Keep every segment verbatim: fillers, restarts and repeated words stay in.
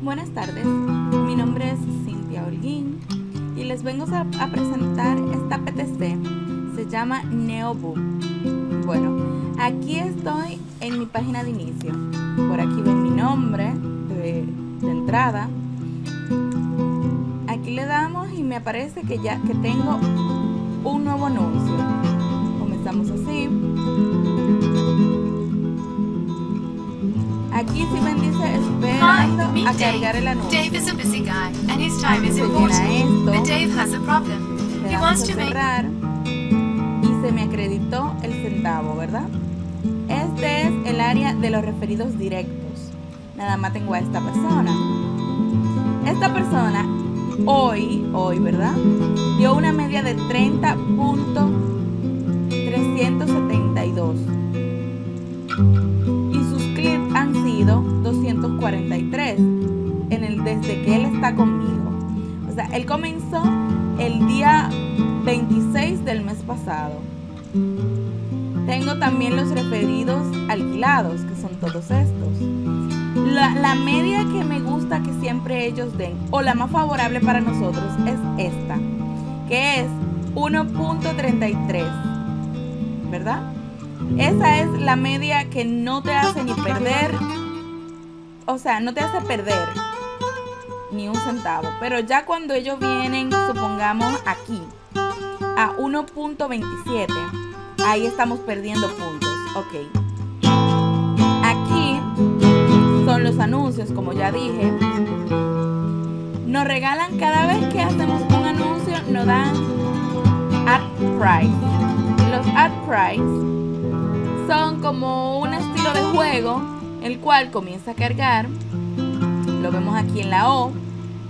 Buenas tardes, mi nombre es Cintia Holguín y les vengo a, a presentar esta P T C. Se llama Neoboom. Bueno, aquí estoy en mi página de inicio. Por aquí ven mi nombre de, de entrada. Aquí le damos y me aparece que ya que tengo un nuevo anuncio. Comenzamos así. Aquí si ven dice esperando Hi, a meet cargar Dave. el anuncio. Dave is a busy guy and his time is Se important. llena esto. But Dave has a problem. Le He damos wants a to make cerrar y se me acreditó el centavo, ¿verdad? Este es el área de los referidos directos. Nada más tengo a esta persona. Esta persona hoy, hoy, ¿verdad? Dio una media de treinta punto trescientos setenta y dos. Y sus clips han sido doscientos cuarenta y tres en el, desde que él está conmigo. O sea, él comenzó el día veintiséis del mes pasado. Tengo también los referidos alquilados, que son todos estos. La, la media que me gusta que siempre ellos den, o la más favorable para nosotros, es esta, que es uno punto treinta y tres, ¿verdad? Esa es la media que no te hace ni perder, o sea, no te hace perder ni un centavo. Pero ya cuando ellos vienen, supongamos aquí, a uno punto veintisiete, ahí estamos perdiendo puntos. Ok. Aquí son los anuncios, como ya dije. Nos regalan cada vez que hacemos un anuncio, nos dan ad price. Los ad price son como un estilo de juego, el cual comienza a cargar. Lo vemos aquí en la O.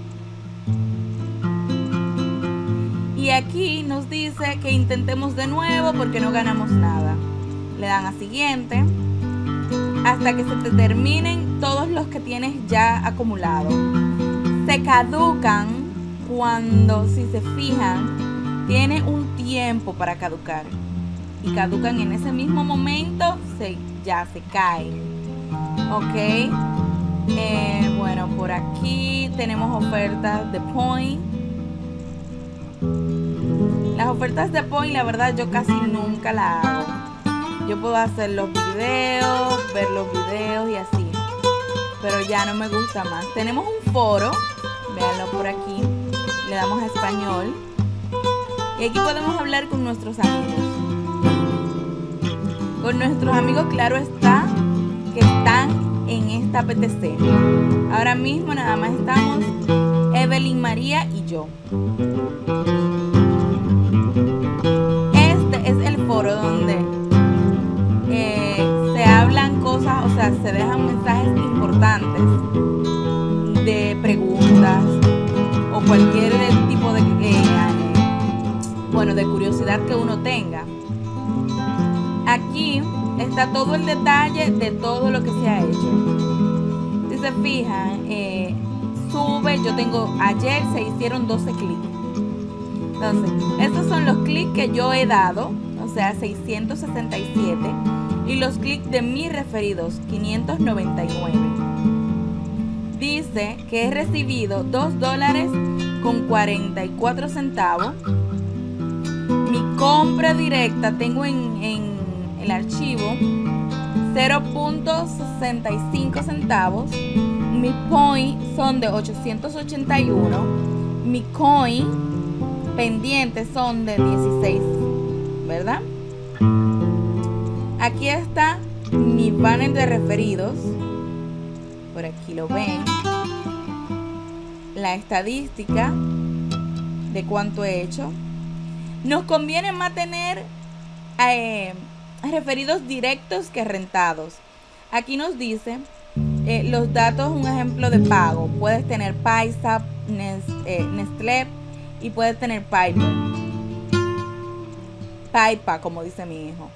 Y aquí nos dice que intentemos de nuevo porque no ganamos nada. Le dan a siguiente hasta que se te terminen todos los que tienes ya acumulados. Se caducan cuando, si se fijan, tiene un tiempo para caducar. Y caducan en ese mismo momento, se, ya se caen. Ok. Eh, bueno, por aquí tenemos ofertas de point. Las ofertas de point, la verdad, yo casi nunca las hago. Yo puedo hacer los videos, ver los videos y así. Pero ya no me gusta más. Tenemos un foro. Véanlo por aquí. Le damos a español. Y aquí podemos hablar con nuestros amigos. Con nuestros amigos, claro está, que están en esta P T C. Ahora mismo nada más estamos Evelyn María y yo. Este es el foro donde eh, se hablan cosas, o sea, se dejan mensajes importantes de preguntas o cualquier tipo de, eh, bueno, de curiosidad que uno tenga. Aquí está todo el detalle de todo lo que se ha hecho. Si se fijan, eh, sube, yo tengo, ayer se hicieron doce clics. Entonces, estos son los clics que yo he dado, o sea, seiscientos sesenta y siete. Y los clics de mis referidos, quinientos noventa y nueve. Dice que he recibido dos dólares con cuarenta y cuatro centavos. Mi compra directa tengo en... en el archivo cero punto sesenta y cinco centavos. Mis points son de ochocientos ochenta y uno. Mi coin pendientes son de dieciséis, ¿verdad? Aquí está mi banner de referidos. Por aquí lo ven. La estadística de cuánto he hecho. Nos conviene más tener eh, referidos directos que rentados. Aquí nos dice eh, los datos, un ejemplo de pago. Puedes tener Paisa, Nest, eh, Nestlé y puedes tener Piper. Paipa, como dice mi hijo.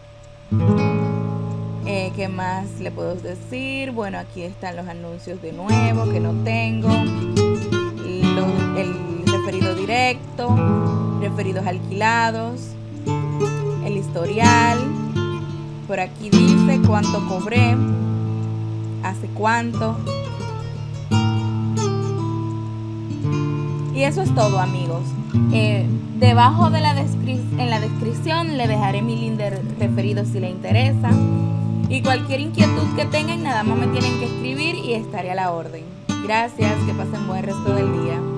Eh, ¿Qué más le puedo decir? Bueno, aquí están los anuncios de nuevo que no tengo. Los, el referido directo, referidos alquilados, el historial. Por aquí dice cuánto cobré, hace cuánto. Y eso es todo, amigos. Eh, debajo de la descri- en la descripción le dejaré mi link de referido si le interesa. Y cualquier inquietud que tengan, nada más me tienen que escribir y estaré a la orden. Gracias, que pasen buen resto del día.